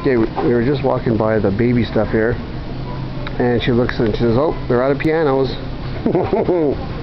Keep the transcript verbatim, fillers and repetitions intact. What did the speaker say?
Okay, we were just walking by the baby stuff here, and she looks and she says, "Oh, they're out of pianos."